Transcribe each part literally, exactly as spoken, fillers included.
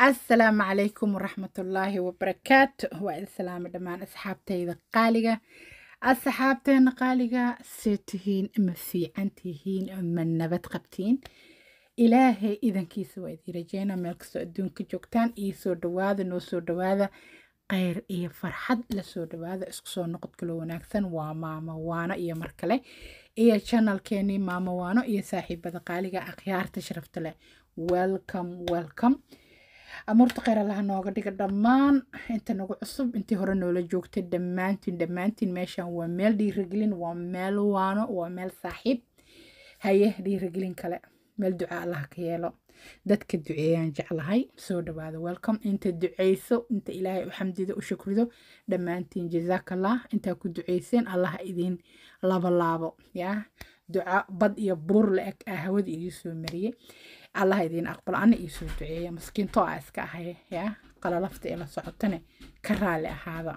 السلام عليكم ورحمة الله وبركاته والسلام دمان أصحابتي قالقة أصحابتين قالقة سيتهين أما في عنتهين أما النبات قبتين إلهي إذا كيسو إذي رجينا ملكسو أدون كجوكتان إيسو دواذا نوسو دواذا غير إيه فرحد لسو دواذا اسكسو نقد كلو وناكسن وماما وانا إيه مركلي إيه channel كيني ماما وانا إيه صاحبة قالقة أخيار تشرفت له welcome welcome أمورت خير الله نوغا ديغا دمان انت نوغو عصب انتي هورا نولا جوغتي دمانتين دمانتين ميشان وميل دي رجلين وميل وانو وميل صاحب هايه دي رجلين كلا ميل دعاء الله كيالو دادك الدعيان جعلهاي سو دواذا ويلكم انت دعيسو انت إلهي وحمدي ذو وشكر ذو دمانتين جزاك الله انت كو دعيسين الله إذين لابا لابو يا دعاء بد يبور لك أهود إيسو مريه الله يدين أقبل أنا يسوع دعية مسكين طاعس كهي يا قال لفت إلى صعدتني كرالي هذا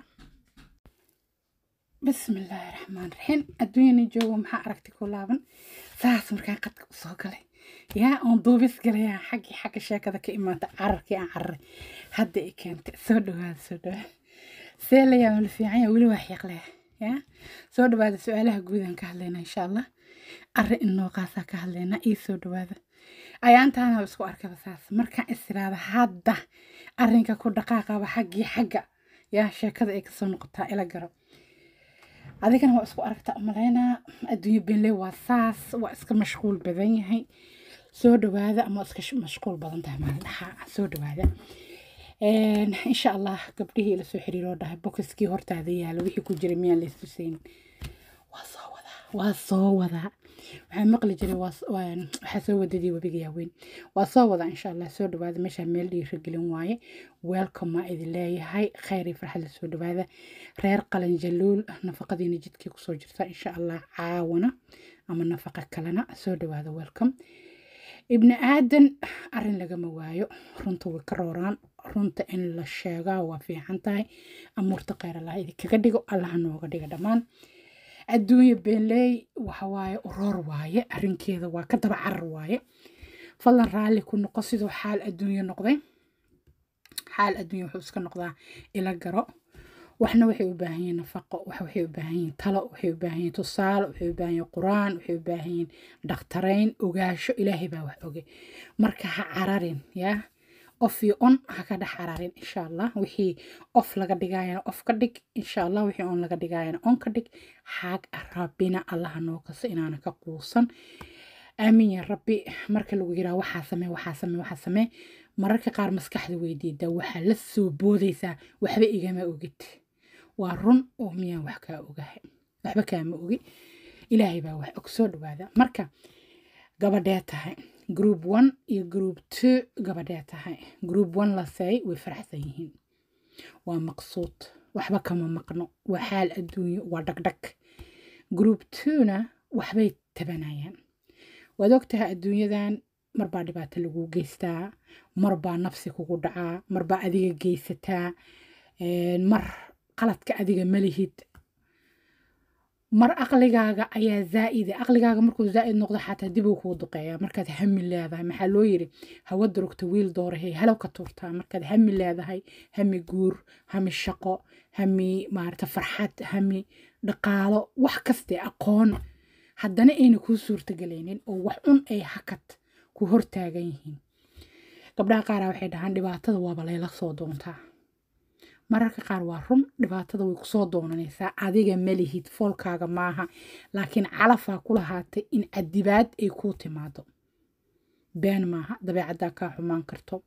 بسم الله الرحمن الرحيم الدنيا جو محركتي كلابن ساس مركان قد صوقلي يا أنضوبس قلي حقي حق الشيء كذا كإما تعرك يا عر هدي كنت سودو هذا سودو سيلي يا ملفيعية ولي وحيق له يا سودو هذا سؤاله جودا كهلنا إن شاء الله أرى إنه قاسا كهلنا إيه سودو هذا ayaantaana isku arkay basaas markaan istiraada hadda arrinka ku dhaqaaqaba xaqi xaqa yaa sheekada ay ka soo noqotaa ila garo adigana waa isku aragtaa umaleena adduunyo beenley waa saas waa iska mashquul badan yahay soo dhawaada ama iska mashquul badan tahay maalmaha soo dhawaada een insha Allah gabdhihii la soo xiriiro dhahay bokiskii hortaada yaalo wixii ku jiray miyaan la istusayn waa soo wada waa soo wada waxaan maqli jiray waxaa soo wadadii wabiga yaaweyn waa soo wada insha Allah soo dhawaada meesha meel dhiirigelin waaye welcome ma idin leeyahay khayr iyo farxad soo dhawaada reer qalan jaluul nafaqadiina jidkii ku soo jirta insha Allah caawana ama nafaqa kalena soo dhawaada welcome ibn aadan arin lagama waayo runta way ka rooraan runta in la sheegaa waa fiican tahay amuurta khayr Allah idinkaga dhigo Allah nooga dhiga dhamaan adduunyo beenley waxa waaye uror waaye arrinkeeda waa ka daba carar waaye falan raali ku noqo sidoo xaal adduunyo noqday xaal adduunyo wuxuu iska noqdaa ila garo waxna waxay u baahan yihiin nafaqo waxa waxay u baahan yihiin talo waxay u baahan yihiin tusaale waxay u baahan yihiin quraan waxay u baahan yihiin dhaqtarayn ogaasho ilaahay baa wax oge marka ha cararin yaa off iyo on ha ka dhex cararin insha Allah wixii off laga dhigayana off ka dhig insha Allah wixii on laga dhigayana on ka dhig xaag rabbina Allah noo kaso inaana ka quusan aamin ya rabbi marka lagu yiraa waxa samee waxa samee waxa samee mararka qaar maskaxda weydiida waxa la soo boodaysa waxba igama ogid waa run oo miyaan wax ka ogahay waxba kaama ogi ilaahay baa wax og soo dhawaada marka gabadhee tahay group one iyo group two gabadhee tahay group one la say way faraxsan yihiin waa maqsuud waxba kama maqno waa xaal adduunyo waa dhagdhag group two na waxbay tabanayaan waad ogtahay adduunyadan marbaa dhibaato lagu geystaa marbaa nafsi kugu dhacaa marbaa adiga geysataa mar qaladka adiga malihid mar aqligaaga ayaa zaa'id aqligaaga markuu zaa'id noqdo xataa dib uu ku duqeeyaa markaad hami leedahay maxaa loo yiri hawa durugta wiil doorahay halow ka turtaa markaad hami leedahay hami guur hami shaqo hami maarta farxad hami dhaqaalo wax kaste aqoon haddana ayna kuu suurtagelaynin oo wax un ay hakad ku hortaagan yihiin gabdhaha qaar waxay dhahaan dhibaatada waaba layla soo doontaa mararka qaar waa run dhibaatada way ku soo doonanaysaa adiga malihid foolkaaga maaha laakiin calafaa ku lahaatay in cadibaad ay kuu timaado been maaha dabeecaddaa kaa xumaan karto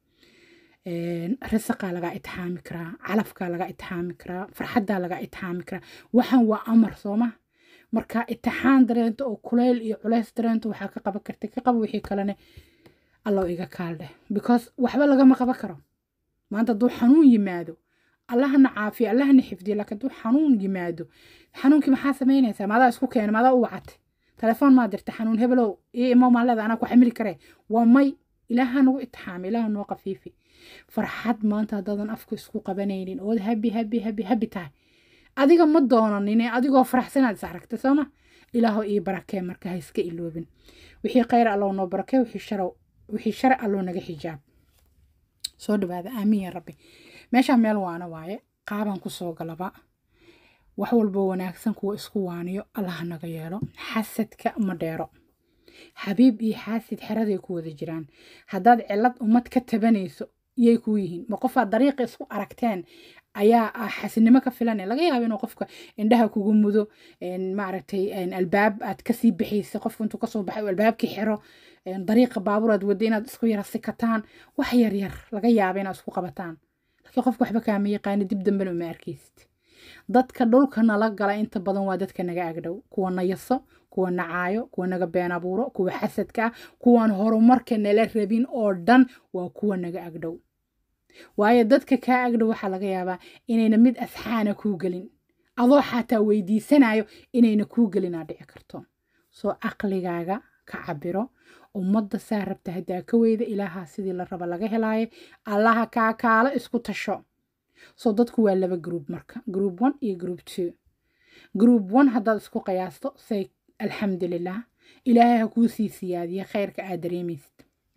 risaqaa lagaa itixaami karaa calafkaa lagaa itixaami karaa farxaddaa lagaa itixaami karaa waxaan waa amar sooma marka itixaan dareento oo kuleyl iyo culays dareento waxaa ka qaban kartay ka qabo wixii kalene allow iga kaaldheh because waxba lagama qaban karo maanta hadduu xanuun yimaado allahna caafiya allahna xifdiyo laakiin hadduu xanuun yimaado xanuunkii maxaa samaynaysaa maadaa isku keena maadaa u wacatay telefoon maa dirta xanuun hebelow iyo imo maa leeda anaa ku xamili karee waa may ilaaha nagu itixaami ilaaha noo qafiifi farxad maanta haddaadan afku isku qabanaynin ood habi habi habi habi tahay adiga ma doonanin adigoo faraxsanaad is aragtay sooma ilaaho ii barakee marka ha iska iloobin wixii khayr allow noo barakee wixii shar wixii shar allow naga xijaab soo dhawaada aamin ya rabbi meeshaan meel waana waaye qaabaan ku soo galaba wax walba wanaagsan kuwa isku waaniyo allah naga yeelo xasadka ma dheero xabiib iyo xaasid xeraday ku wada jiraan haddaad cilad ummad ka tabanayso iyay ku yihiin ma qof aad dariiqa isku aragteen ayaa ah xasidnimo ka filan laga yaabo inuu qofka indhaha kugu mudo maaragtay albaab aad kasii bixaysa qofku intuu kasoo baxay albaabkii xiro dariiqa baabuur aad wada inaad isku yara sikataan wax yar yar laga yaabo inaad isku qabataan laakiin qofka waxba kaama yaqaani dib dambena uma arkaysid dadka dhulka nala gala inta badan waa dadka naga agdhow kuwa nayaso kuwa nacaayo kuwa naga been abuuro kuwa xasadka ah kuwaan horumarka nala rabin oo dhan waa kuwa naga agdhow waayo dadka kaa agdhow waxaa laga yaabaa inayna mid asxaana kuu gelin adoo xataa weydiisanayo inayna kuu gelin aad dhici karto soo caqligaaga ka cabiro ummadda saa rabta haddaa ka weyda ilaaha sidii la raba laga helaayo allaha kaa kaalo isku tasho soo dadku waa laba group marka group one iyo group two group one haddaad isku qiyaasto say alxamdulilah ilaahay ha kuu sii siyaadiya khayrka aad dareemaysid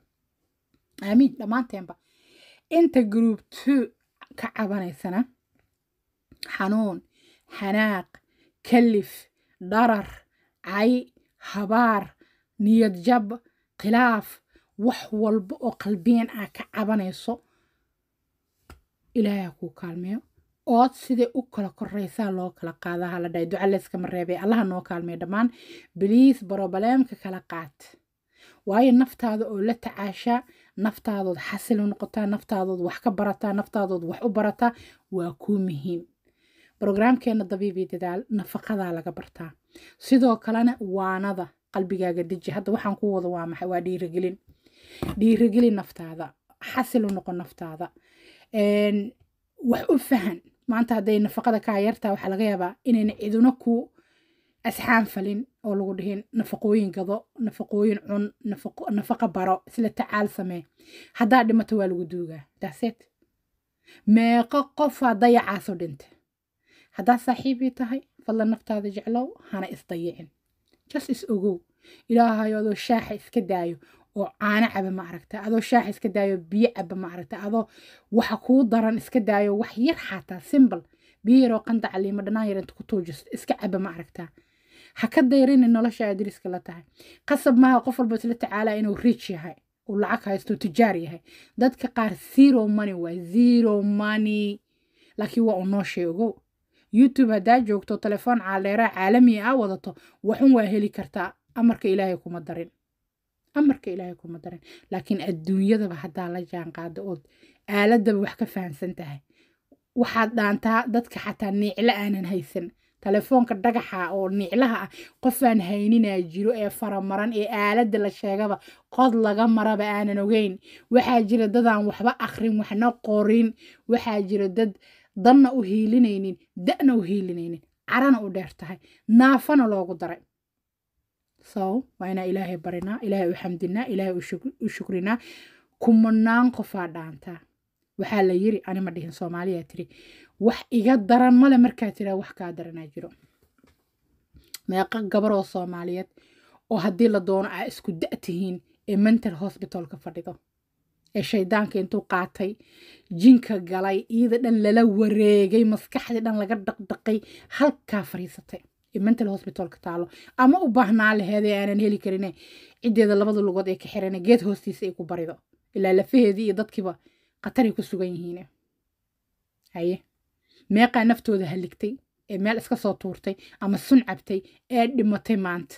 aamiin dhammaanteenba inta group two ka cabanaysana xanuun xanaaq kalif dharar cay habaar niyad jab khilaaf wax walba oo qalbiyan ah ka cabanayso ilaahay ha kuu kaalmeeyo ood siday u kala koraysaa loo kala qaadaa hala dhahay duca layskama reebay allaha noo kaalmeeyo dhammaan biliis brobleemka kala qaad waayo naftaada oo la tacaashaa naftaadood xasil u noqotaa naftaadood wax ka barataa naftaadood wax u barataa waa kuu muhiim brograamkeena dabiibi dadaal nafaqadaa laga bartaa sidoo kalena waanada qalbigaaga deji hadda waxaan ku wada waa maxay waa dhiirigelin dhiirigelin naftaada xasil u noqon naftaada wax u fahan maanta hadday nafaqada kaa yartaa waxaa laga yaabaa inayna ciduna ku asxaan falin oo lagu dhihin nafaqooyin gado nafaqooyin cun nafaqa baro isla tacaal samee haddaa dhimato waa lagu duugaa daaseed meeqo qofaa dayacaasoo dhinta haddaa saaxiibii tahay fadlan naftaada jeclow hana isdayicin jas is ogow ilaahayo adoo shaaxa iska daayo oo caano caba ma aragta adoo shaaxa iska daayo biyo caba ma aragta adoo waxa kuu daran iska daayo wax yar xataa simbal biyo yaroo qandaca liima dhanaan yar inta ku tuujisto iska caba ma aragtaa ha ka dayrin nolosha aad deriska la tahay qasab maaha qof walba isla tacaalaa inuu rich yahay uu lacag haysto tijaar yahay dadka qaar zero money waa zero money laakiin waa u noo sheego youtube haddaa joogto telefoon caaleeraa caalami ah wadato waxun waa heli kartaa amarka ilaahay kuma darin amarka ilaahay kuma darin laakiin adduunyadaba haddaa la jaan qaado ood aaladaba wax ka fahamsan tahay waxaad dhaantaa dadka xataa niicla aanan haysan telefoonka dhagaxa oo niiclaha ah qofaan hayninaa jiro ee faramaran ee aaladda la sheegaba qod laga maraba aanan ogeyn waxaa jira dadaan waxba akhrin waxna qorin waxaa jira dad danna u hiilinaynin da'na u hiilinaynin carana u dheer tahay naafana loogu daray so waa inaa ilaahay barinaa ilaahay u xamdinaa ilaahay u shukrinaa kumanaan qofaa dhaantaa waxaa la yiri ani ma dhihin soomaaliyaa tiri wax iga daran male markaa tiraa wax kaa daranaa jiro meeqa gabaroo soomaaliyeed oo haddii la doono aa isku da' tihiin ee mental hospitalka fadhido ee shaydaanka intuu qaatay jinka galay iyada dhan lala wareegay maskaxdii dhan laga dhaqdhaqay halkaa fariisatay ee mental hospitalka taalo ama u baahnaa laheed ee aanan heli karine ciddeeda labada lugood ee ka xirane geed hoostiisa ay ku barido ilaa lafaheedii iyo dadkiiba qataray ku sugan yihiin haye meeqaa naftooda haligtay ee meel iska soo tuurtay ama sun cabtay ee dhimatay maanta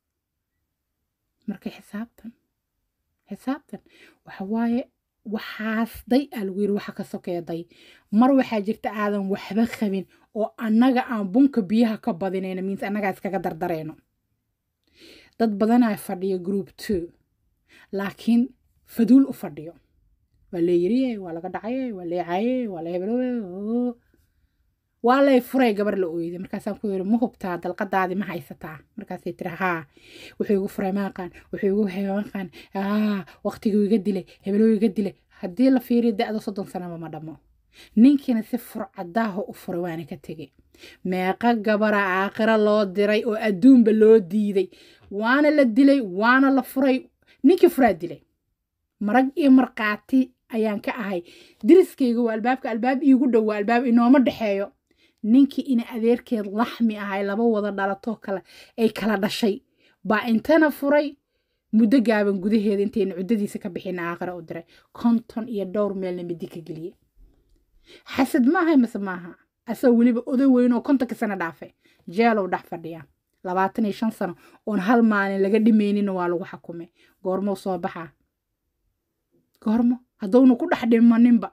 marka xisaabtan xisaabtan waxa waaye waxaas day aa lagu yiri waxa ka sokeeday mar waxaa jirta aadan waxba qabin oo annaga aan bunka biyaha ka badinayna means annaga iskaga dardareyno dad badanaa fadhiyo group two laakiin faduul u fadhiyo waa la yiri waa laga dhacay waa la yaacay waa la hebelowey waa lay furay gabar la ooyday markaasaan ku yiri ma hubtaa dalqadaadii ma haysataa markaasay tiri haa wuxuu igu furay maaqaan wuxuu igu heewanqaan aa waqtiguu iga dilay hebeluu iga dilay haddii la fiiriyo da'da soddon sanaba ma dhammo ninkiina si furcadaaho u furay waana ka tegey meeqa gabara aakhira loo diray oo adduunba loo diiday waana la dilay waana la furay ninkii furaa dilay marag iyo marqaati ayaan ka ahay diriskayga waa albaabka albaab iigu dhow waa albaab inooma dhexeeyo ninkii ina adeerkeed laxmi ahay laba wada dhalatoo kale ay kala dhashay baa intana furay muddo gaaban gudaheeda intayna cuddadiisa ka bixin aakhira u diray konton iyo dhowr meelna midi ka geliyey xasad ma ahay mase maaha asagoo weliba oday weyn oo kontonka sano dhaafay jeelow dhex fadhiya labaatan iyo shan sano oon hal maalin laga dhimaynina waa lagu xukumay goormou soo baxaa goormo haddowna ku dhex dhimaninba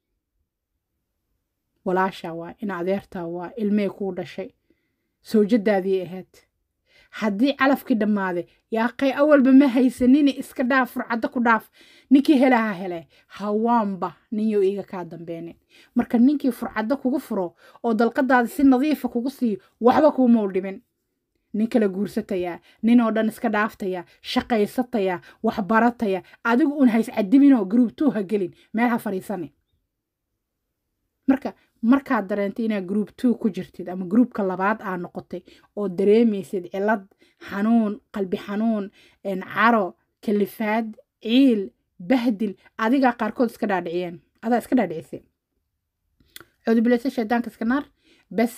walaashaa waa ina adeertaa waa ilmey kuu dhashay sawjadaadii ahayd haddii calafkii dhammaaday yaaqay awalba ma haysanini iska dhaaf furcadda ku dhaaf ninkii helaha hele hawaanba ninyow iiga kaa dambeynin marka ninkii furcadda kugu furo oo dalqadaada si nadiifa kugu siiyo waxba kuumau dhimin nin kala guursatayaa nin oo dhan iska dhaaftaya shaqaysataya waxbarataya adigu un hays cadibinoo gruubtuu ha gelin meel ha fadhiisani marka markaad dareentay inaad group two ku jirtid ama groupka labaad aa noqotay oo dareemaysid cilad xanuun qalbi xanuun caro kalifaad ciil bahdil adigaa qaarkood iska dhaadhiciyeen adaa iska dhaadhicisay cudubileysa shaydaanka iska naar bas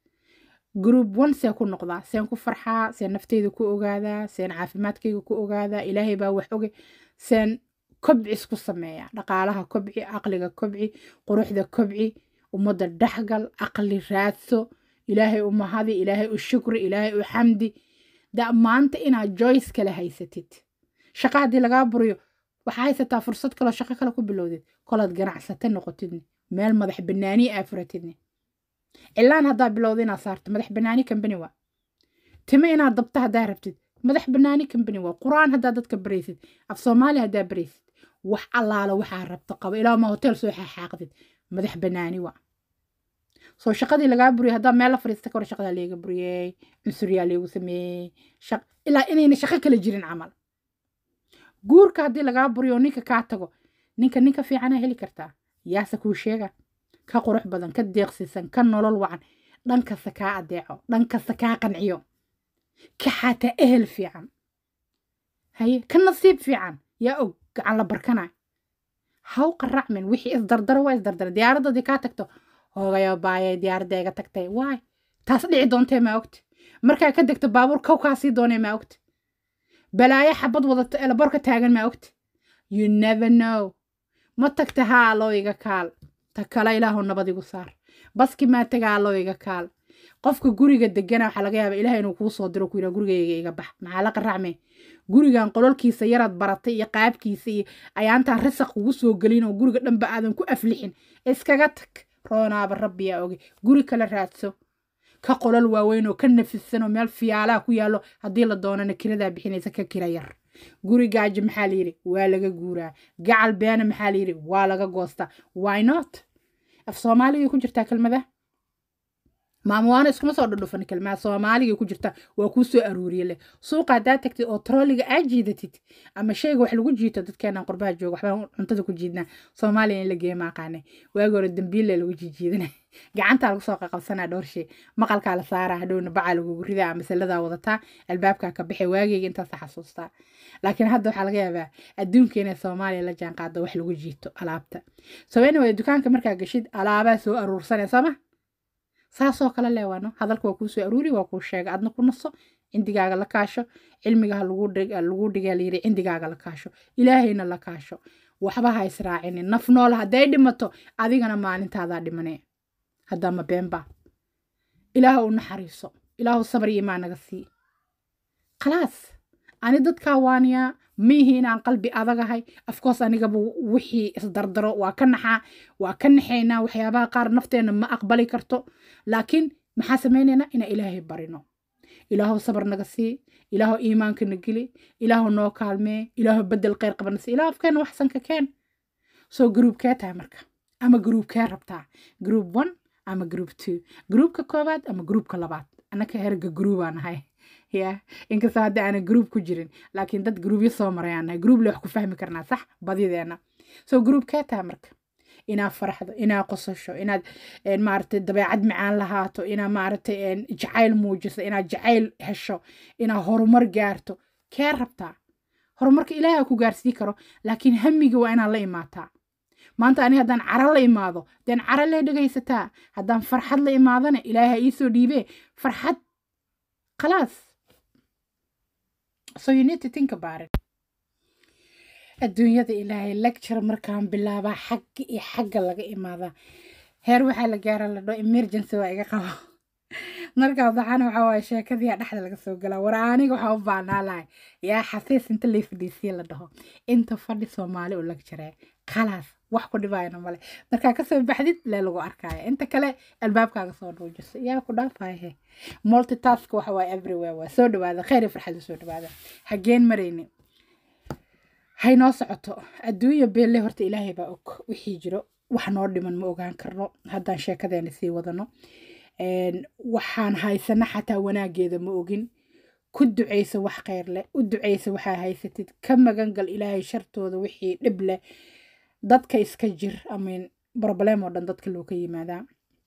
group one see ku noqdaa seen ku farxaa seen nafteyda ku ogaadaa seen caafimaadkayga ku ogaadaa ilaahay baa wax oge seen kobci isku sameeya dhaqaalaha kobci aqliga kobci quruxda kobci ummadda dhexgal aqli raadso ilaahay u mahadi ilaahay u shukri ilaahay u xamdi da maanta inaad joyce kale haysatid shaqa haddii lagaa buriyo waxaa haysataa fursad kaloo shaqo kale ku bilowdid kolaad ganacsata noqotidni meel madax banaani aa furatidni cilaan haddaa bilowda inaad saarto madax banaani kambani waa time inaad dabta haddaa rabtid madax banaani kambani waa qur-aan haddaa dadka baraysid af soomaali haddaa baraysid wax allaala waxaa rabta qabo ilaa ma hotel soo xaaqdid madax banaani waa soo shaqadii lagaa buriyay haddaa meel la fadhiista ka hor shaqadaa leega buriyey cunsuriyaa leegu sameeyey ilaa inayna shaqo kala jirin camal guurka haddii lagaa buriyo ninka kaa tago ninka ninka fiicanaa heli kartaa yaase kuu sheega ka qurux badan ka deeqsiisan ka nolol wacan dhankasta kaa adeeco dhankasta kaa qanciyo ka xataa ehel fiican haye ka nasiib fiican yaa og gacan la barkanay haw qaracmin wixii isdardaro waa isdardara diyaaradadii kaa tagto hoogayo baayay diyaaradda iga tagtay waay taas dhici doontee maa ogti markaa ka degto baabuur kow kaa sii doonay maa ogti balaayo xabad wadato elaborka taagan maa ogti you never know ma tagta haa loo iga kaal ta kale ilaahu nabad igu saar baski maa tagaa loo iga kaal qofka guriga degana waxaa laga yaabaa ilaahay inuu kuu soo diro ku yidhaa gurigayga iga bax maxaa la qaracmee gurigan qololkiisa yaraad baratay iyo qaabkiisa iyo ayaantaan risaq ugu soo gelin oo guriga dhanba aadan ku aflixin iskaga tag roonaaba rabbiyaa oge guri kala raadso ka qolol waaweyn oo ka nafisan oo meel fiyaalaha ku yaallo haddii la doonana kiradaa bixinaysa ka kira yar guri gaajo maxaa la yidhi waa laga guuraa gacal beena maxaa la yidhi waa laga goostaa why not af soomaaliga ku jirtaa kelmada maamuwaana iskuma soo dhudhufan kelmada soomaaliga ku jirta waa kuu soo aruuriye leh suuqa haddaa tagtid oo trolliga aa jiidatid ama shayga wax lagu jiito dadkeenan qurbaha jooga waxbaa cuntada ku jiidnaa soomaaliya in la geeya maaqaane waagi hore dambiille lagu jiijiidana gacantaa lagu soo qaqabsanaa dhowr shay maqalkaa la saaraa hadhowna bacaa lagugu ridaa masaladaa wadataa albaabkaa ka baxay waageyga intaasa xasuustaa laakiin hadda waxaa laga yaabaa adduunka inay soomaaliya la jaan qaado wax lagu jiito alaabta so anyway dukaanka markaa gashid alaabaa soo aruursanay sooma saasoo kale leewano hadalka waa kuu soo aruuri waa kuu sheega adna ku naso cindigaaga la kaasho cilmigaha lagu dhigaa layiri cindigaaga la kaasho ilaahayna la kaasho waxba ha israacinin naf nool hadday dhimato adigana maalintaadaa dhimane haddaa ma beenba ilaahu u naxariiso ilaahu sabar iyo imaan naga sii khalaas ani dadkaa waaniyaa miihi inaan qalbi adagahay afkoos anigaba wixii isdardaro waa ka naxaa waa ka naxaynaa waxyaabaha qaar nafteenna ma aqbali karto laakiin maxaa samaynaynaa inaan ilaahay barino ilaahu sabar naga sii ilaahu iimaanka na geli ilaahu noo kaalmee ilaahu bedel kheyr qabana sii ilaahu afkeena waxsan ka keen soo gruubkee tahay marka ama gruubkee rabtaa gruub one ama gruub two gruubka koowaad ama gruubka labaad annaka herga gruubaa nahay ya inkastoo hadda aanan gruub ku jirin laakiin dad gruubyo soo marayaan nahay gruub le wax ku fahmi karnaa sax badideena soo gruubkee tahay marka inaad faraxdo inaad qosasho inaad maaragtay dabeecad macaan lahaato inaad maaragtay jacayl muujiso inaad jacayl hesho inaad horumar gaarto kee rabtaa horumarka ilaahay ku gaarsii karo laakiin hamiga waa inaad la imaataa maanta aniga haddaan caro la imaado deen caro lee dhegaysataa haddaan farxad la imaadana ilaahay ha iisoo dhiibee farxad khalaas so you need to think about it adduunyada ilaahay lecture markaan bilaabaa xagga iyo xagga laga imaadaa heer waxaa la gaara la dhao emergency waa iga qaba markaa waxaan waxa waaye sheekadii dhexda laga soo galaa war aniga waxaa u baahnaa lahay yaa xafiis inta lay fadhiisiye la dhaho inta fadhi soomaali u lecture khalaas wax ku dhibaayna male markaa kasoo baxdid lee lagu arkaya inta kale albaabkaaga soo dhuujiso yaa ku dhaafaahe multitask waxa waaye everywhere waa soo dhawaada khayr iyo farxad soo dhawaada hageen marayni hay noo socoto adduunya beelle horta ilaahay baa og wixii jiro wax noo dhiman ma ogaan karno haddaan sheekadeena sii wadano waxaan haysana xataa wanaageeda ma ogin ku duceysa wax khayr leh u duceysa waxaa haysatid ka magan gal ilaahay shartooda wixii dhib leh dadka iska jir amiin problem oo dhan dadka loo ka yimaadaa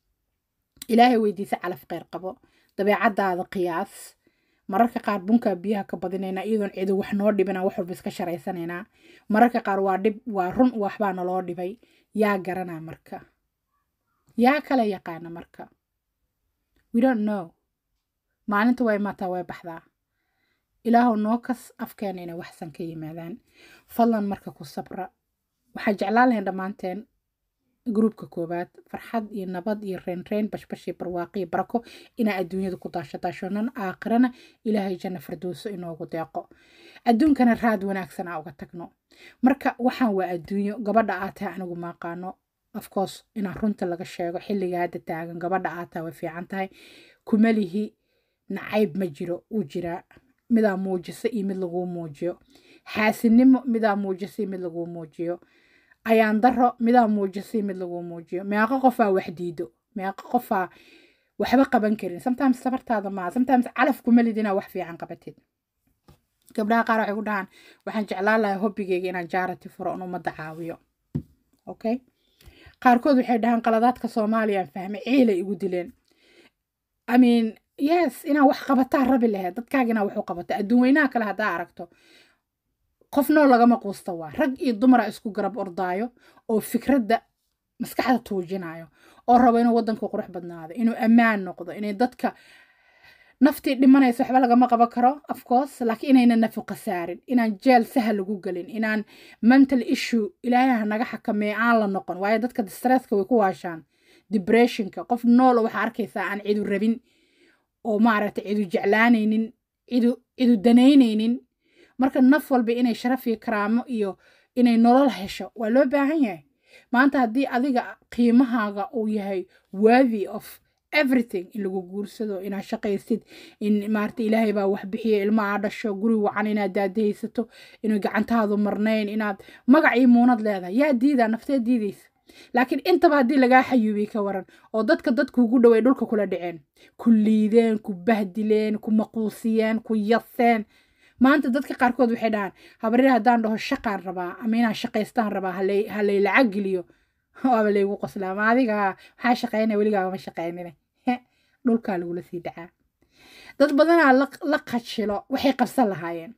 ilaahay weydiisa calaf khayr qabo dabeecadaada qiyaas mararka qaar bunka biyaha ka badinaynaa iyadoon cidu wax noo dhibina wax walba iska sharaysanaynaa mararka qaar waa dhib waa run waxbaa naloo dhibay yaa garanaa marka yaa kala yaqaana marka we don't know maalinta way maataa way baxdaa ilaahow noo kas afkeena inay waxsan ka yimaadaan fadlan marka ku sabra waxaa jeclaan lahayn dhammaanteen gruubka koowaad farxad iyo nabad iyo reenreen bashbashi barwaaqi barako inaa adduunyada ku daasho daashonan aakhirana ilaahay janna firdowso inoogu deeqo adduunkana raad wanaagsan aa uga tagno marka waxaan waa adduunyo gabadha aa tahay anigu maaqaano of course inaa runta laga sheego xilliga hadda taagan gabadha aa tahay way fiican tahay kuma lihi nacayb ma jiro uu jiraa midaa muujisa iyo mid laguu muujiyo xaasinimo midaa muujisa iyo mid laguu muujiyo ayaan daro midaa muujisay mid lagu muujiyo meeqa qofaa wax diido meeqa qofaa waxba qaban karin sometimes sabartaada maa sometimes calaf kuma lid inaa wax fiican qabatid gabdhaha qaar waxay ku dhahaan waxaan jeclaan lahaa hobbigayga inaan jaarati furo on ummadda caawiyo okay qaarkood waxay dhahaan qaladaadka soomaaliya aan fahmay ciilay igu dileen I mean yes inaa wax qabataa rabi lahayd dadkaaga inaa wax u qabata adduun weynaha kale haddaa aragto qofnoo lagama quusta waa rag iyo dumara isku garab ordaayo oo fikradda maskaxda tuujinayo oo rabo inuu waddanku qurux badnaado inuu ammaan noqdo inay dadka naftii dhimanayso waxba lagama qaban karo of course laakiin inayna nafi khasaarin inaan jeel sahal lagu gelin inaan mental issue ilaahay naga xakameeyo aan la noqon waayo dadka stresska way ku waashaan depressionka qof nool waxaa arkaysaa aan cidu rabin oo maaragtay cidu jeclaanaynin cidu cidu danaynaynin marka naf walba inay sharaf iyo karaamo iyo inay nolol hesho waa loo baahan yahay maanta haddii adiga qiimahaaga uu yahay worthy of everything in lagu guursado inaad shaqaysid in maarta ilaahay baa wax bixiya ilma aa dhasho guri wacan inaad daadahaysato inuu gacantaadu marnayn inaad magac iyo muunad leedahay yaa diidaa nafteed diidaysa laakiin intaba haddii lagaa xayuubiyey ka waran oo dadka dadkuugu dhaway dhulka kula dhiceen ku liideen ku bahdileen ku maquusiyeen ku yaseen maanta dadka qaarkood waxay dhahaan habaryar haddaan dhaho shaqaan rabaa ama inaan shaqaystaan rabaa halay halay lacag geliyo waaba laygu qoslaa ma adiga waxaa shaqaynaya weligaagama shaqaynine dhulkaa lagula sii dhacaa dad badanaa la qashilo waxay qabsan lahaayeen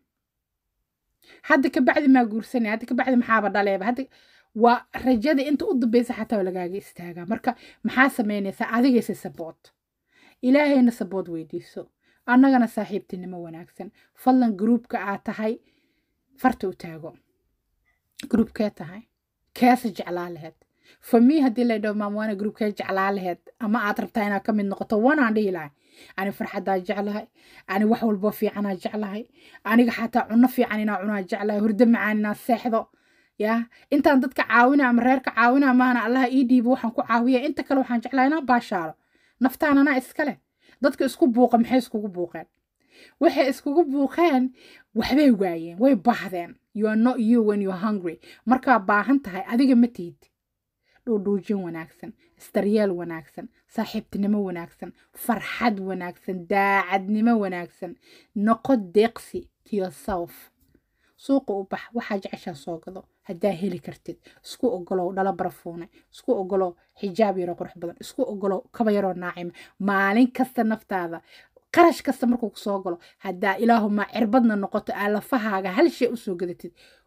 hadda ka bacdi maa guursanay hadda ka bacdi maxaaba dhaleeba hadda waa rajada inta u dambaysa xataa lagaaga istaagaa marka maxaa samaynaysaa adigaysa sabood ilaahayna sabood weydiiso annagana saaxiibtinimo wanaagsan fadlan gruubka aad tahay farta u taago gruubkee tahay keesa jeclaa laheed for me haddii la dhaho maamwaana gruubkee jeclaa laheed ama aad rabtaa inaad ka mid noqoto wanaan dhihi lahay ani farxadaa jeclahay ani wax walboo fiicanaa jeclahay aniga xataa cunno fiican inaa cunaa jeclahay hurdo macaan inaa seexdo yaa intaan dadka caawina ama reerka caawina maana allaha ii dhiibo waxaan ku caawiya inta kale waxaan jeclaa inaa baashaalo naftaanana iskale dadka isku buuqa maxay iskugu buuqeen waxay iskugu buuqeen waxbay waayeen way baahdeen you are not you when you're hungry markaa baahan tahay adiga ma tihid dhuudhuujin wanaagsan isdaryeel wanaagsan saaxiibtinimo wanaagsan farxad wanaagsan daacadnimo wanaagsan noqo deeqsi to yourself suuqa u bax waxaa jeceshaa soo gado haddaa heli kartid isku ogolow dhala barafuune isku ogolow xijaab yaro qurux badan isku ogolow kaba yaroo naacima maalin kasta naftaada qarash kasta markuu kusoo galo haddaa ilaahuma cirbadna noqoto aa lafahaaga hal shay usoo gadatid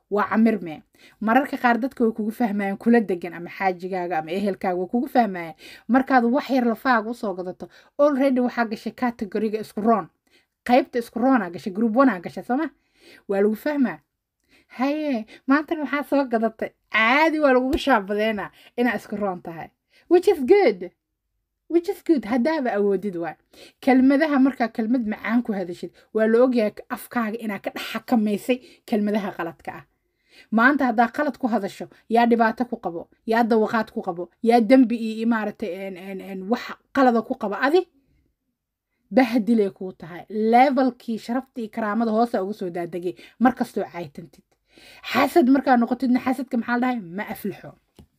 waa camirme mararka qaar dadka way kugu fahmayaan kula degan ama xaajigaaga ama ehelkaaga way kugu fahmayaan markaad wax yar lafaaga usoo gadato already waxaa gashay categoriga isku roon qaybta isku roonaa gashay group one aa gashay sooma waa lagu fahmaa haye maantana waxaa soo gadatay caadi waa lagugu shaabadeynaa inaa isku roon tahay which is good which is good haddaaba awoodid waay kelmadaha markaa kelmad macaan ku hadashid waa la ogyahay afkaaga inaa ka dhex xakamaysay kelmadaha qaladka ah maanta haddaa qalad ku hadasho yaa dhibaato ku qabo yaa dawaqaad ku qabo yaa dembi iyo maaragtay wax qalada ku qabo adi bahdilay kuu tahay levelkii sharafta iyo karaamada hoosa uga soo daadegay markastoo caaytantid xasad markaa noqotidna xasadka maxaa dhahay ma aflixo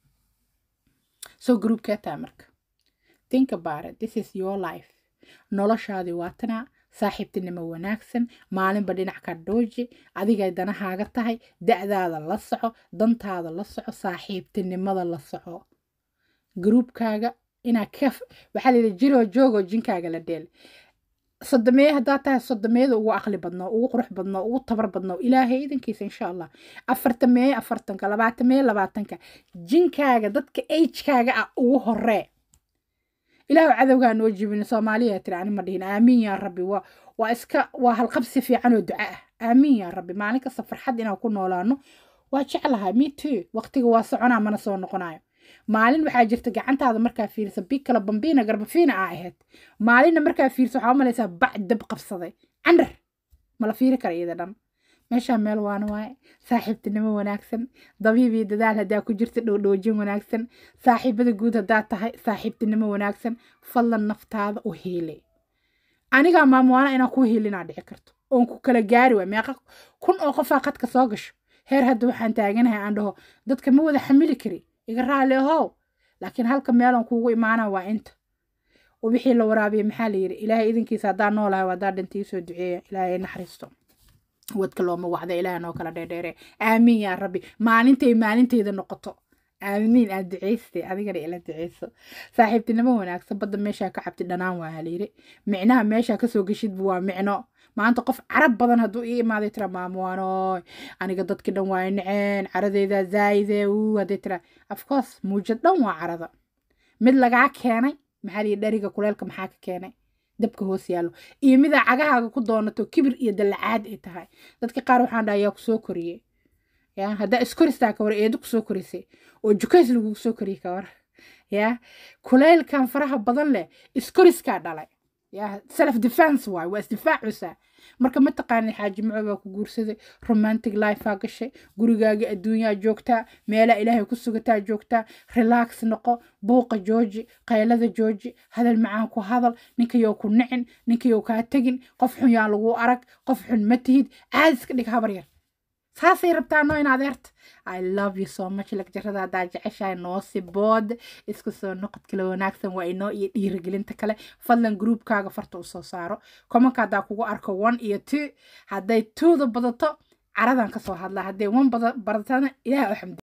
soo groupkee taa marka think about it this is your life noloshaadii waatanaa saaxiibtinimo wanaagsan maalinba dhinac ka dhooji adigay danahaaga tahay da'daada la soco dantaada la soco saaxiibtinimada la soco groupkaaga inaa kaf waxaa la yidhi jiroo joogoo jinkaaga la dheel sodomeeye haddaa tahay sodomeeyada ugu aqli badnoo ugu qurux badnoo ugu tabar badnoo ilaahay idankiisa insha allah afartameeye afartanka labaatameeye labaatanka jinkaaga dadka agekaaga ah ugu horee ilaahu cadowgaa noo jibin soomaaliya tiri ani ma dhihin aamiin yaa rabbi waa waa iska waa halqabsi fiican oo duca ah aamiin yaa rabbi maalin kasta farxad inaan ku noolaano waa jeclahay me too waqtiga waa soconaa mana soo noqonayo maalin waxaa jirta gacantaada markaa fiirisa bii kala bambiina garbafiina aa ahayd maalinna markaa fiirisa waxaa u malaysaa bac dab qabsaday candhar mala fiiri kara iyada dhan meeshaa meel waana waaye saaxiibtinimo wanaagsan dabiib iyo dadaal haddaa ku jirta dhowdhoojin wanaagsan saaxiibada guud haddaa tahay saaxiibtinimo wanaagsan fadlan naftaada u hiili anigaa maamuwaana inaan ku hiilinaa dhici karto oon ku kala gaari waay meeqa kun oo qofaa qadka soo gasho heer hadda waxaan taaganahay aan dhaho dadka ma wada xamili kari iga raali ahow laakiin halka meelan kuugu imaanaa waa inta wixii la waraabiya maxaa la yidhi ilaahay idinkiisa haddaa noolahay haddaa dhintii soo duceeya ilaahay naxariisto wadka looma wacda ilaahay noo kala dheerdheere aamiin yaa rabbi maalintay maalintayda noqoto aamiin aad duceystay adigana ila duceyso saaxiibtinimo wanaagsan badda meeshaa ka cabti dhanaan waa halayiri micnaha meeshaa kasoo geshidba waa micno maanta qof carab badan hadduu ii imaaday tira maamuwaanooy aniga dadki dhan waa naceen caradeyda zaayide uu hadday tira afcourse muujad dhan waa carada mid lagaa keenay maxaa liyi dheriga kuleelka maxaa ka keenay dabka hoos yaallo iyo midaa cagahaaga ku doonato kibir iyo dallacaad ay tahay dadka qaar waxaan dhaha yaa kusoo koriyey ya haddaa iskoristaa ka war eedo kusoo korisay oo jukays lagugu soo koriyey ka war ya kuleelkan faraha badan leh iskoriskaa dhalay ya self defense waay waa isdifaacusaa marka ma taqaanay xaaji maco baa ku guursaday romantic life aa gashay gurigaaga adduunyaa joogtaa meelaa ilaahay ku sugataa joogtaa relax noqo buuqa jooji qaylada jooji hadal macaan ku hadal ninkayow ku nicin ninkayow kaa tegin qof xun yaa lagu arag qof xun ma tihid caadi iska dhig habar yar saasay rabtaa noo in adeerta I love you so much lagjarada haddaa jeceshahay noo si bood isku soo noqod kale wanaagsan waa inoo iyo dhiirigelinta kale fadlan groupkaaga farta usoo saaro komanka haddaa kugu arko one iyo two hadday twoda badato caradan kasoo hadlaa hadday one badatana ilaah u xamdi